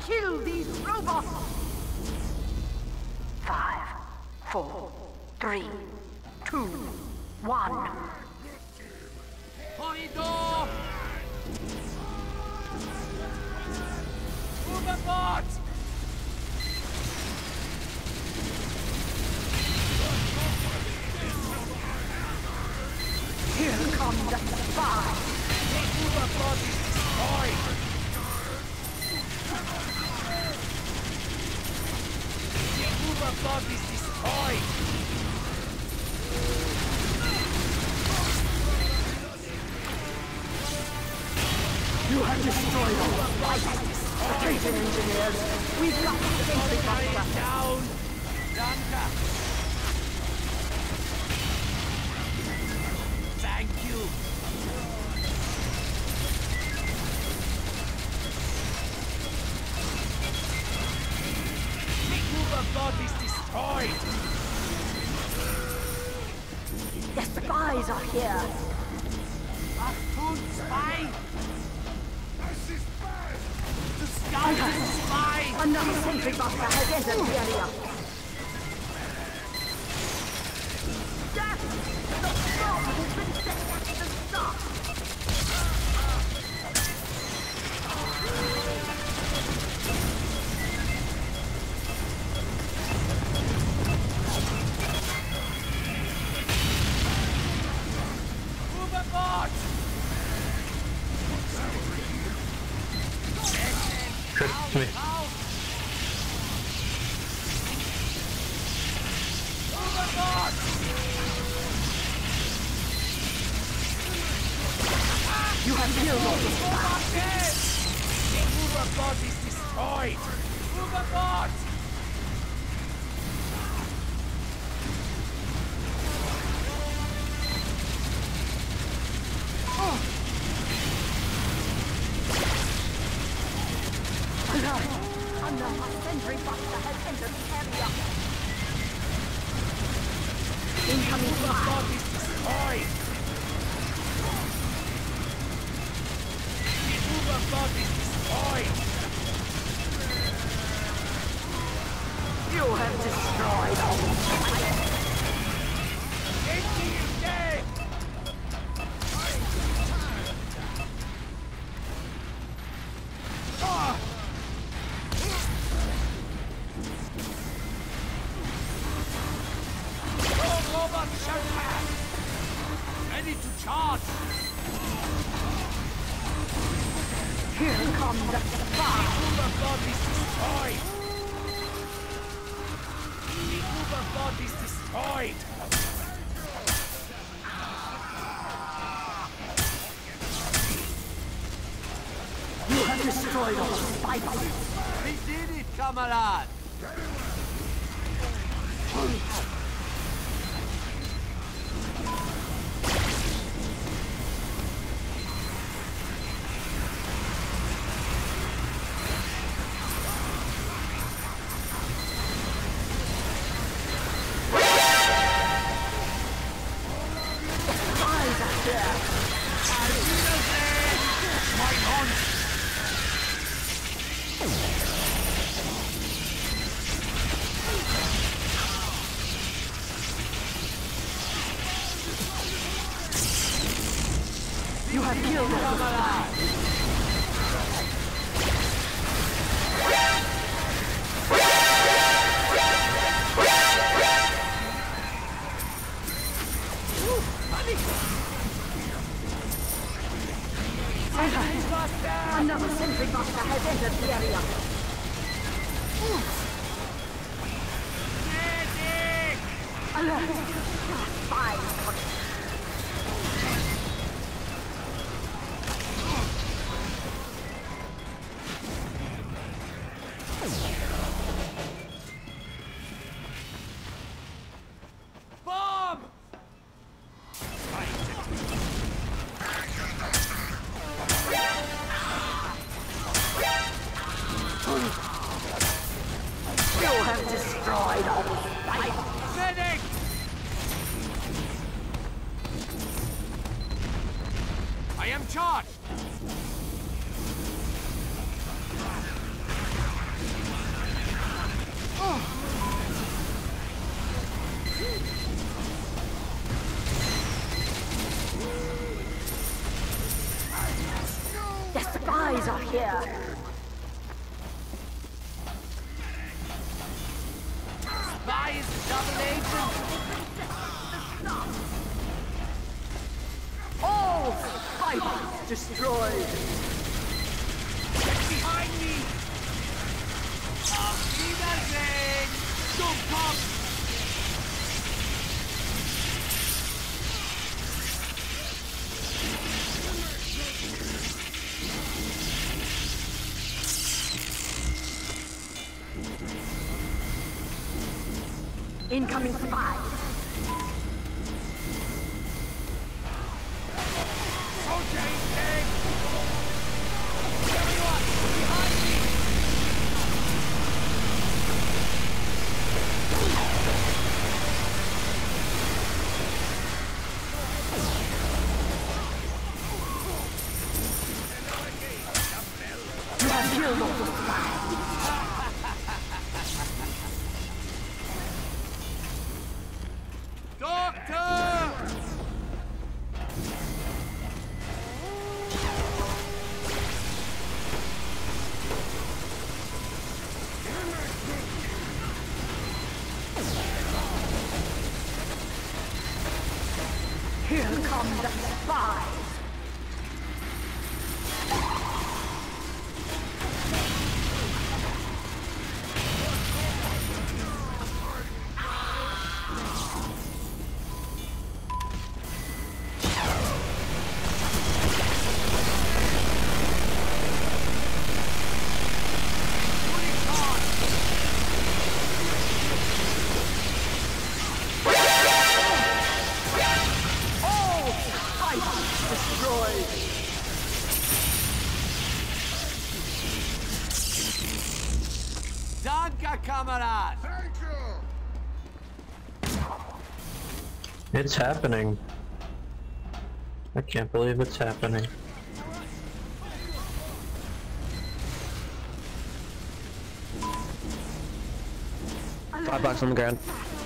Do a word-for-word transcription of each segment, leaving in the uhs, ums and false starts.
kill these robots! Five, four, three, two, one. Corridor! Overboard! Here comes the spy! The overboard is destroyed! The overboard is destroyed! You have destroyed all flight! Attention, engineers! We've got to safely Fire down! Danke! Thank you! The overboard is destroyed! The spies are here! Achtung, spy! The scout is spy! Another sentry buster has entered the area! Death! The bomb has been set to stop! Overboard! Hurt me. Overboard! You have killed all the spies! The overboard is destroyed! Overboard! Another sentry buster has entered the area! Incoming fire! Overboard is destroyed! The overboard is destroyed! You have destroyed all the spies! Enemy is dead! Ah! Robot shelter! Ready to charge! Here comes the spy! Overboard is destroyed! The overboard is destroyed! You have destroyed all the spies! We did it, camarade! Spies are here! My Hund! You have killed all the spies! Another sentry buster has entered the area! Medic! Alert! Spies! Bomb! You have destroyed all the spies! Medic! I am charged! here. Spy is a double agent. All fighters destroyed. Behind me. Auf Wiedersehen. Dummkopf. Incoming spy. Okay, okay. Everyone, behind me. You have killed all the spies. Doctor! Here come the spies. Danke, Kamerad! It's happening. I can't believe it's happening. Five bucks on the ground.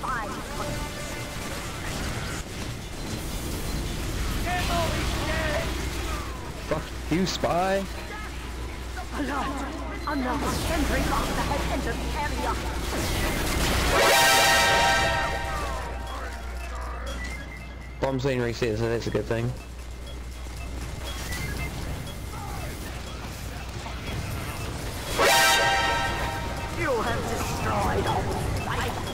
Fuck you, spy. Alert! Another Henry Master has entered the area. Bomb's being reset, so that's a good thing. You have destroyed all the fighters.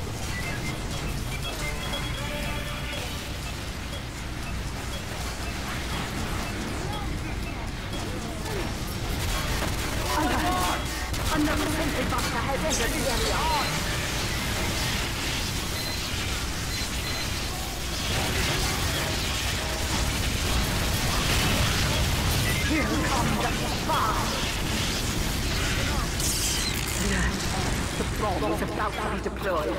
Another Henry Master has entered the area. Here come the spies. The bomb is about to be deployed.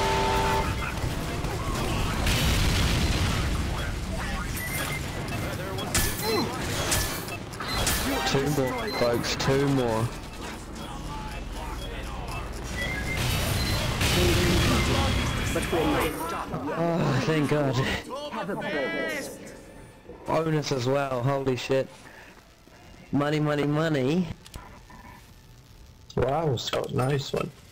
Two more, folks, two more. Oh, thank God. Have a bonus. Bonus as well, holy shit. Money, money, money. Wow, so nice one.